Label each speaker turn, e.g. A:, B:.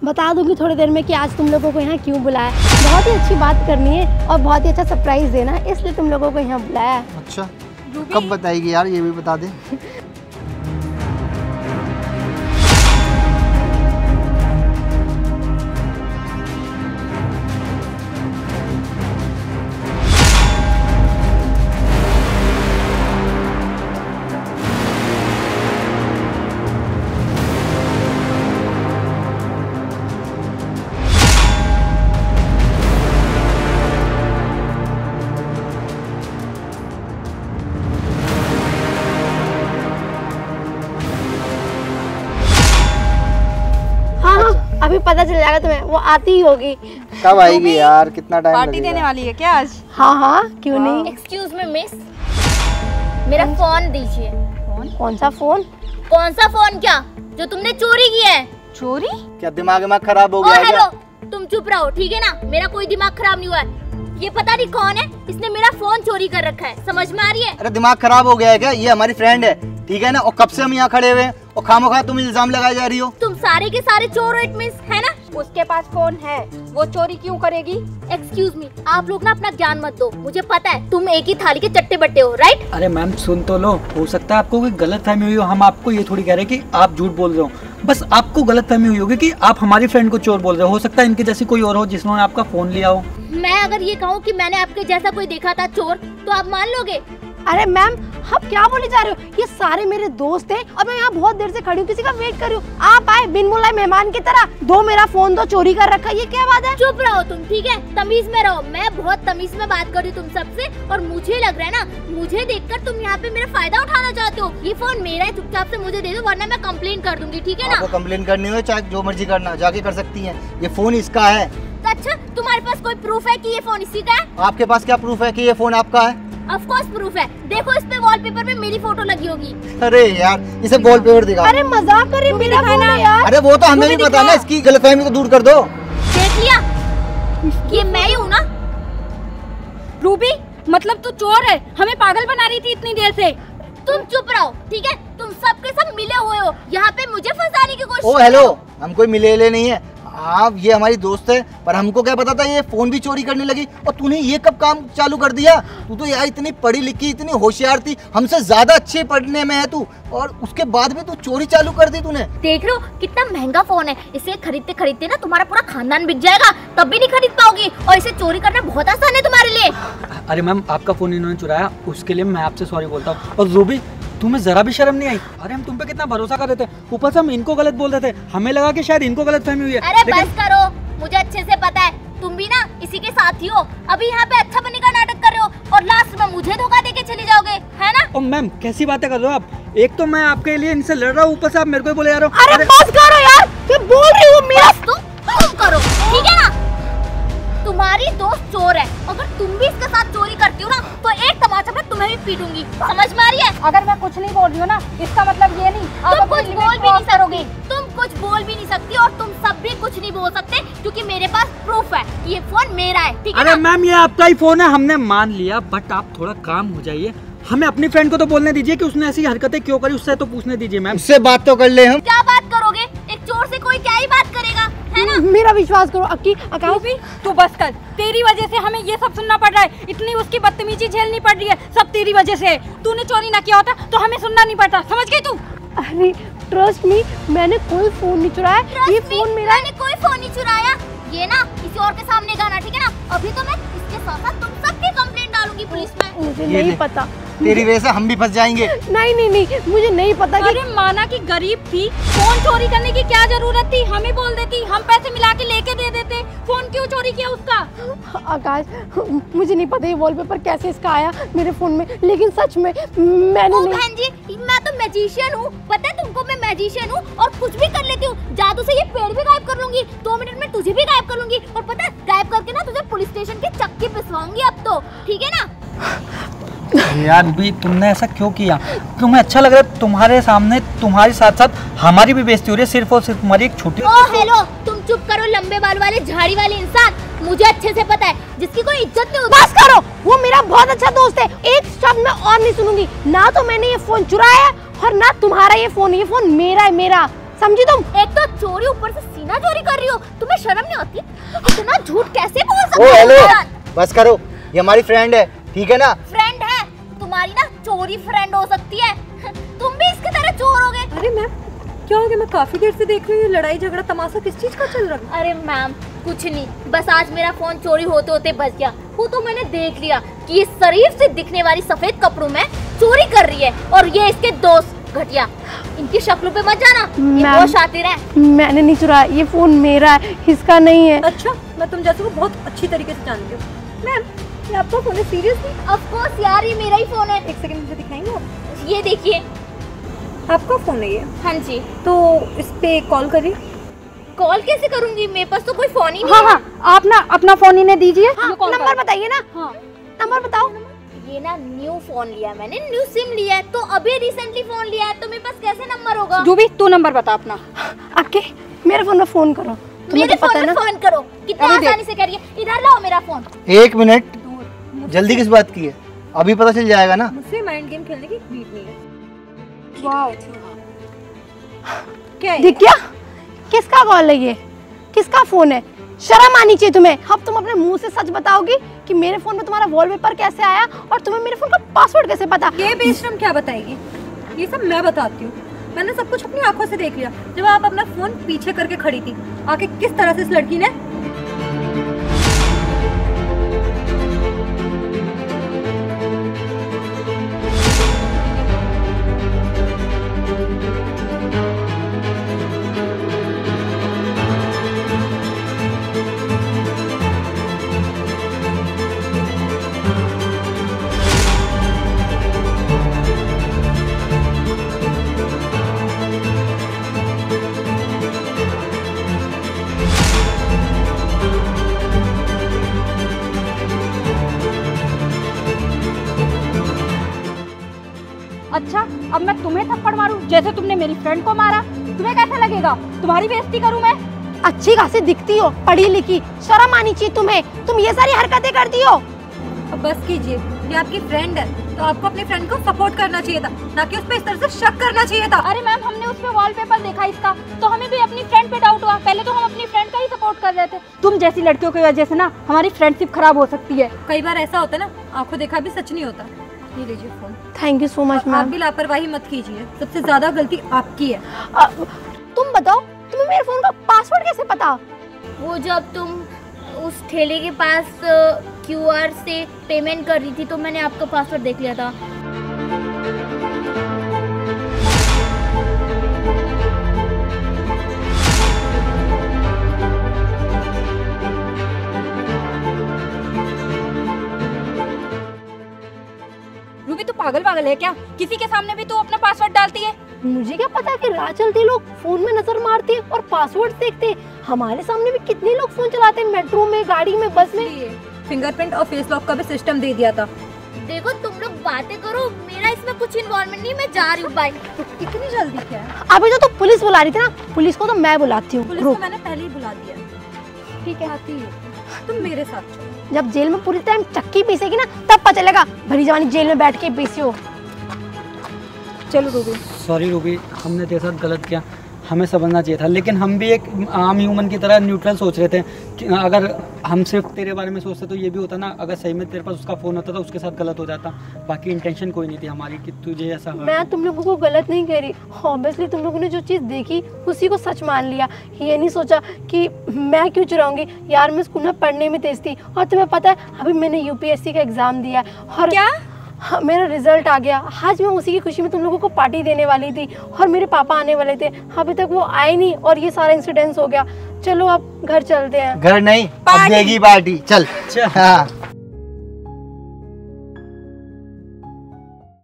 A: बता दूंगी थोड़ी देर में कि आज तुम लोगों को यहाँ क्यों बुलाया। बहुत ही अच्छी बात करनी है और बहुत ही अच्छा सरप्राइज देना है, इसलिए तुम लोगों को यहाँ बुलाया।
B: अच्छा, कब बताएगी यार, ये भी बता दे।
A: अभी पता चल जाएगा तुम्हें, वो आती ही होगी।
B: कब आएगी यार, कितना टाइम
C: पार्टी देने वाली है क्या आज?
A: हाँ हाँ, क्यों नहीं।
D: एक्सक्यूज मी मिस, मेरा फोन दीजिए।
A: कौन सा फोन?
D: कौन सा फोन? क्या जो तुमने चोरी किया है?
C: चोरी?
B: क्या दिमाग खराब हो गया है?
D: हेलो, तुम चुप रहो ठीक है ना, मेरा कोई दिमाग खराब नहीं हुआ है। ये पता नहीं कौन है, इसने मेरा फोन चोरी कर रखा है, समझ में आ रही है?
B: अरे दिमाग खराब हो गया है क्या? ये हमारी फ्रेंड है ठीक है ना, और कब से हम यहाँ खड़े हुए हैं और खामोखा तुम इल्जाम लगाए जा रही हो।
D: तुम सारे के सारे चोर इट मींस, है ना?
C: उसके पास फोन है, वो चोरी क्यों करेगी?
D: एक्सक्यूज मी, आप लोग ना अपना ज्ञान मत दो, मुझे पता है तुम एक ही थाली के चट्टे बट्टे हो, राइट?
E: अरे मैम सुन तो लो, हो सकता है आपको कोई गलतफहमी हुई हो। हम आपको ये थोड़ी कह रहे हैं कि आप झूठ बोल रहे हो, बस आपको गलतफहमी हुई होगी कि आप हमारी फ्रेंड को चोर बोल रहे हो सकता है इनके जैसी कोई और हो जिसने आपका फोन लिया हो।
D: मैं अगर ये कहूँ कि मैंने आपके जैसा कोई देखा था चोर, तो आप मान लोगे?
A: अरे मैम, आप क्या बोले जा रहे हो? ये सारे मेरे दोस्त हैं और मैं यहाँ बहुत देर से खड़ी हूँ, किसी का वेट कर रही हूँ। आप आए बिन बुलाए मेहमान की तरह, दो मेरा फोन दो, चोरी कर रखा, ये क्या बात है?
D: चुप रहो तुम ठीक है, तमीज में रहो। मैं बहुत तमीज में बात कर रही हूँ तुम सबसे, और मुझे लग रहा है ना, मुझे देखकर तुम यहाँ पे मेरा फायदा उठाना चाहते हो। ये फोन मेरा है, चुपचाप से मुझे दे दो वरना मैं कंप्लेन कर दूंगी, ठीक है ना?
B: आपको कंप्लेन करनी हो चाहे जो मर्जी करना, जाके कर सकती है। ये फोन इसका है।
D: तो अच्छा, तुम्हारे पास कोई प्रूफ है कि ये फोन इसी का है?
B: आपके पास क्या प्रूफ है कि ये फोन आपका है?
D: ऑफ कोर्स प्रूफ है, देखो इस पे वॉलपेपर में मेरी फोटो लगी होगी।
B: अरे यार, इसे वॉलपेपर दिखा।
A: अरे मजाक कर रही, मेरा फोन है यार।
B: अरे वो तो हमें भी पता ना, इसकी गलतफहमी तो दूर कर दो।
D: देख लिया, ये मैं ही हूँ ना।
C: रूबी, मतलब तू चोर है, हमें पागल बना रही थी इतनी देर से।
D: तुम चुप रहो ठीक है, तुम सबके सब मिले हुए हो यहाँ पे मुझे फंसाने की कोशिश।
B: ओ हेलो, हम कोई मिले नहीं है, आप ये हमारी दोस्त है, पर हमको क्या पता था ये फोन भी चोरी करने लगी। और तूने ये कब काम चालू कर दिया? तू तो यार इतनी पढ़ी लिखी, इतनी होशियार थी, हमसे ज्यादा अच्छे पढ़ने में है तू, और उसके बाद भी तू चोरी चालू कर दी तूने।
D: देख रहे हो कितना महंगा फोन है, इसे खरीदते खरीदते ना तुम्हारा पूरा खानदान बिक जाएगा, तब भी नहीं खरीद पाओगी, और इसे चोरी करना बहुत आसान है तुम्हारे लिए।
E: अरे मैम, आपका फोन इन्होंने चुराया, उसके लिए मैं आपसे सॉरी बोलता हूँ। और रूबी, तुम्हें जरा भी शर्म नहीं आई? अरे हम तुम पे कितना भरोसा कर रहे थे, ऊपर से हम इनको गलत बोल रहे थे, हमें लगा कि शायद इनको गलतफहमी हुई है।
D: अरे बस करो, मुझे अच्छे से पता है तुम भी ना इसी के साथ ही हो। अभी यहाँ पे अच्छा बनने का नाटक कर रहे हो और लास्ट में मुझे धोखा देके चले जाओगे, है ना?
E: ओ मैम, कैसी बातें कर रहे हो आप? एक तो मैं आपके लिए इनसे लड़ रहा हूँ, ऊपर से आप मेरे को बोले जा रहे हो।
A: अरे बस करो यार, मैं बोल रही हूँ मेरा।
D: तुम करो ठीक है ना, तुम्हारी दोस्त चोर है, अगर तुम भी इसके साथ चोरी करती हो ना तो एक तमाचा मैं तुम्हें भी पीटूंगी, समझ में आ रही है?
C: अगर मैं कुछ नहीं बोल रही हूँ ना, इसका मतलब ये नहीं
D: तुम कुछ बोल भी नहीं सकती, तुम कुछ बोल भी नहीं सकती और तुम सब भी कुछ नहीं बोल सकते, क्योंकि मेरे पास प्रूफ है, ये फोन मेरा है, ठीक है ना?
E: अरे मैम, ये आपका ही फोन है, हमने मान लिया, बट आप थोड़ा काम हो जाइए। हमें अपनी फ्रेंड को तो बोलने दीजिए कि उसने ऐसी हरकतें क्यों करी, उससे तो पूछने दीजिए मैम।
B: उससे बात तो कर ले हम।
D: क्या बात करोगे? एक चोर से कोई क्या ही बात करेगा, है ना?
A: मेरा विश्वास करो अक्की,
C: रूबी तू बस कर, तेरी वजह से हमें ये सब सुनना पड़ रहा है, इतनी उसकी बदतमीजी झेलनी पड़ रही है, सब तेरी वजह से। तूने चोरी ना किया होता तो हमें सुनना नहीं पड़ता, समझ गई तू?
A: अरे ट्रस्ट मी, मैंने कोई फोन नहीं चुराया, ये फोन मेरा है।
D: मैंने कोई फोन नहीं चुराया, ये ना किसी और के सामने गाना, ठीक है ना? अभी तो मैं इसके साथ साथ तुम सबकी कंप्लेंट डालूंगी पुलिस में।
A: मुझे नहीं पता,
B: तेरी वजह से हम भी फंस जाएंगे।
A: नहीं नहीं नहीं, मुझे नहीं पता कि...
C: अरे माना कि गरीब थी, फोन चोरी करने की क्या जरूरत थी? हमें बोल देती, हम पैसे मिला के लेके दे देते। फोन क्यों चोरी किया उसका?
A: आकाश, मुझे नहीं पता ये वॉलपेपर कैसे इसका आया मेरे फोन में, लेकिन सच में मैंने नहीं...
D: बहन जी, मैं तो मैजिशियन हूँ, पता है तुमको? मैं मैजिशियन हूँ और कुछ भी कर लेती हूँ, जादू से ये पेड़ भी गायब कर लूंगी, 2 मिनट में तुझे भी गायब कर लूंगी, और पता है गायब करके ना तुझे पुलिस स्टेशन के चक्की पिसवाऊंगी अब तो, ठीक है ना?
E: यार भी तुमने ऐसा क्यों किया? तुम्हें अच्छा लग रहा है? तुम्हारे सामने तुम्हारे साथ साथ हमारी भी बेइज्जती हो रही है, सिर्फ और सिर्फ तुम्हारी एक छोटी...
D: ओ हेलो, तुम चुप करो लंबे बाल वाले झाड़ी वाले इंसान, मुझे अच्छे से पता है जिसकी कोई इज्जत नहीं होती।
A: बस करो, वो मेरा बहुत अच्छा दोस्त है, एक शब्द मैं और नहीं सुनूंगी। ना तो मैंने ये फोन चुराया और ना तुम्हारा ये फोन मेरा है, मेरा, समझी तुम?
D: एक तो चोरी, ऊपर से सीना चोरी कर रही हो, शर्म नहीं होती? इतना झूठ कैसे बोल
B: ओ
D: सकते हो
B: हेलो,
D: यार?
B: बस करो, ये हमारी फ्रेंड है, ठीक है ना?
D: फ्रेंड है, तुम्हारी ना चोरी फ्रेंड हो सकती है। तुम भी इसकी तरह चोर हो गए।
C: अरे मैम क्या हो गया? मैं काफी देर से देख रही हूँ लड़ाई झगड़ा तमाशा किस चीज का चल रहा है?
D: अरे मैम कुछ नहीं, बस आज मेरा फोन चोरी होते होते बच गया। वो तो मैंने देख लिया कि ये शरीफ से दिखने वाली सफेद कपड़ों में चोरी कर रही है और ये इसके दोस्त घटिया। इनकी शक्लों पे मत जाना, ये
A: मैम,
D: बहुत शातिर है।
A: मैंने नहीं चुराया, ये फोन मेरा है, इसका नहीं है।
C: अच्छा, मैं तुम जैसे को बहुत अच्छी तरीके से जानती हूँ। मैम ये आपका फोन है? सीरियसली?
D: ऑफ कोर्स यार, ये मेरा ही फोन है।
C: एक सेकंड मुझे दिखाएंगे आप?
D: ये देखिए।
C: आपका फोन है ये?
D: हाँ जी।
C: तो इस पे कॉल करिए।
D: कॉल कैसे करूंगी? मेरे पास तो कोई फोन ही नहीं
C: हाँ
D: है।
C: हाँ, आप ना अपना फोन इन्हें दीजिए।
A: हाँ,
C: ये कॉल
A: नंबर बताइए ना।
C: हाँ।
A: नंबर बताओ।
D: ये ना न्यू फोन लिया मैंने, न्यू सिम लिया है, तो अभी रिसेंटली फोन लिया है, तो मेरे पास कैसे नंबर होगा?
C: जो भी तू नंबर बता अपना।
A: आके मेरे फोन में फोन करो, तुम्हें
D: मेरे
A: तो पता
D: फोन
A: है
D: में
A: ना।
D: फोन करो, कितना
C: अभी देख।
D: आसानी से करिए। इधर लाओ मेरा फोन।
B: 1 मिनट, जल्दी किस बात की है? अभी पता चल जाएगा ना।
C: मुझसे माइंड गेम खेलने की नीड नहीं है। वाओ, क्या है?
A: दिख गया? किसका कॉल है ये? किसका फोन है? शर्म आनी चाहिए तुम्हें। अब तुम अपने मुंह से सच बताओगी कि मेरे फोन में तुम्हारा वॉलपेपर कैसे आया और तुम्हें मेरे फोन का पासवर्ड कैसे पता?
C: ये बेशरम क्या बताएगी? ये सब मैं बताती हूँ। मैंने सब कुछ अपनी आंखों से देख लिया जब आप अपना फोन पीछे करके खड़ी थी। आके किस तरह से इस लड़की ने अच्छा, अब मैं तुम्हें थप्पड़ मारूं जैसे तुमने मेरी फ्रेंड को मारा? तुम्हें कैसा लगेगा? तुम्हारी बेइज्जती करूं मैं?
A: अच्छी खासी दिखती हो, पढ़ी लिखी, शर्म आनी चाहिए तुम्हें। तुम ये सारी हरकतें करती हो।
C: अब बस कीजिए, ये आपकी फ्रेंड है तो आपको अपनी फ्रेंड को सपोर्ट करना चाहिए था, ना कि उस पे इस तरह से शक करना चाहिए था।
D: अरे मैम, हमने उस पे वॉलपेपर देखा इसका, तो हमें भी अपनी फ्रेंड पे डाउट हुआ। पहले तो हम अपनी फ्रेंड का ही सपोर्ट कर रहे थे।
C: तुम जैसी लड़कियों की वजह से ना हमारी फ्रेंडशिप खराब हो सकती है। कई बार ऐसा होता है ना, आंखों देखा भी सच नहीं होता। ये लीजिए phone.
A: Thank you so much
C: आप
A: मैम।
C: भी लापरवाही मत कीजिए, सबसे ज्यादा गलती आपकी है।
A: तुम बताओ, तुम्हें मेरे फोन का पासवर्ड कैसे पता?
D: वो जब तुम उस ठेले के पास QR से पेमेंट कर रही थी, तो मैंने आपका पासवर्ड देख लिया था।
C: रूबी तू पागल है क्या? किसी के सामने भी तू अपना पासवर्ड डालती है?
A: मुझे क्या पता कि राह चलते लोग फोन में नजर मारते हैं और पासवर्ड देखते हैं। हमारे सामने भी कितने लोग फोन चलाते हैं, मेट्रो में, गाड़ी में, बस में। फिंगरप्रिंट और फेस लॉक का भी सिस्टम दे दिया था।
D: देखो तुम लोग बातें करो, मेरा इसमें कुछ इन्वॉल्वमेंट नहीं, मैं जा रही हूँ बाय।
C: इतनी जल्दी क्या है?
A: अभी तो तुम पुलिस बुला रही थी ना, पुलिस को तो मैं बुलाती हूँ।
C: पुलिस को मैंने पहले ही बुला दिया। ठीक है, आती है, तुम मेरे साथ चलो।
A: जब जेल में पूरी टाइम चक्की पीसेगी ना, तब पता चलेगा भरी जवानी जेल में बैठ के पीसी हो।
C: चलो रूबी।
E: सॉरी रूबी, हमने तेरे साथ गलत किया, हमें समझना चाहिए था। लेकिन हम भी एक आम ह्यूमन की तरह न्यूट्रल सोच रहे थे कि अगर हम सिर्फ तेरे बारे में सोचते तो ये भी होता ना, अगर सही में तेरे पास उसका फ़ोन होता तो उसके साथ गलत हो जाता। बाकी इंटेंशन कोई नहीं थी हमारी कि तुझे ऐसा हो।
A: मैं तुम लोगों को गलत नहीं कह रही, ऑब्वियसली तुम लोगों ने जो चीज़ देखी उसी को सच मान लिया। ये नहीं सोचा कि मैं क्यों चुराऊंगी। यार मैं स्कूल में पढ़ने में तेज थी, और तुम्हें पता है अभी मैंने UPSC का एग्ज़ाम दिया और
C: क्या?
A: हाँ, मेरा रिजल्ट आ गया। आज मैं उसी की खुशी में तुम लोगों को पार्टी देने वाली थी और मेरे पापा आने वाले थे, अभी तक वो आए नहीं और ये सारा इंसिडेंस हो गया। चलो अब घर चलते हैं।
B: घर नहीं, अब देगी पार्टी। चल। हाँ।